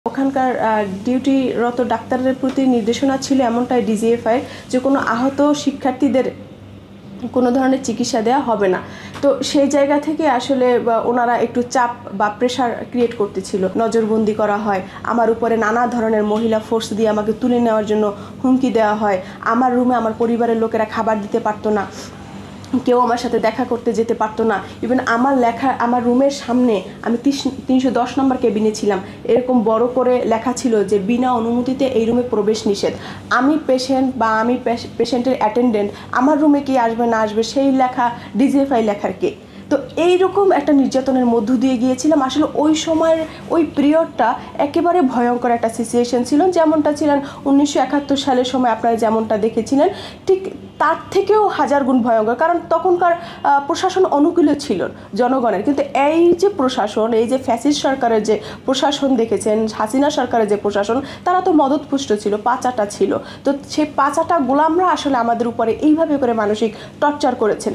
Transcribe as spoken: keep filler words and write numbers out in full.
ওখানকার ডিউটিরত ডাক্তারদের প্রতি নির্দেশনা ছিল এমনটাই ডিজিএফআই যে কোনো আহত শিক্ষার্থীদের কোনো ধরনের চিকিৎসা দেওয়া হবে না। তো সেই জায়গা থেকে আসলে ওনারা একটু চাপ বা প্রেশার ক্রিয়েট করতেছিল। নজরবন্দি করা হয়, আমার উপরে নানা ধরনের মহিলা ফোর্স দিয়ে আমাকে তুলে নেওয়ার জন্য হুমকি দেওয়া হয়। আমার রুমে আমার পরিবারের লোকেরা খাবার দিতে পারতো না, কেউ আমার সাথে দেখা করতে যেতে পারতো না। ইভেন আমার লেখা আমার রুমের সামনে, আমি তিনশো দশ নম্বর কেবিনে ছিলাম, এরকম বড় করে লেখা ছিল যে বিনা অনুমতিতে এই রুমে প্রবেশ নিষেধ। আমি পেশেন্ট বা আমি পেশেন্টের অ্যাটেন্ডেন্ট, আমার রুমে কি আসবে না আসবে সেই লেখা ডিজিএফআই লেখার কে? তো এইরকম একটা নির্যাতনের মধ্য দিয়ে গিয়েছিলাম। আসলে ওই সময়ের ওই পিরিয়ডটা একেবারে ভয়ঙ্কর একটা সিচুয়েশন ছিল, যেমনটা ছিলেন উনিশশো একাত্তর সালের সময় আপনারা যেমনটা দেখেছিলেন, ঠিক তার থেকেও হাজার গুণ ভয়ঙ্কর। কারণ তখনকার প্রশাসন অনুকূলে ছিল জনগণের, কিন্তু এই যে প্রশাসন, এই যে ফ্যাসিস্ট সরকারের যে প্রশাসন দেখেছেন, হাসিনা সরকারের যে প্রশাসন, তারা তো মদতপুষ্ট ছিল, পাচাটা ছিল। তো সেই পাচাটা গোলামরা আসলে আমাদের উপরে এইভাবে করে মানসিক টর্চার করেছেন।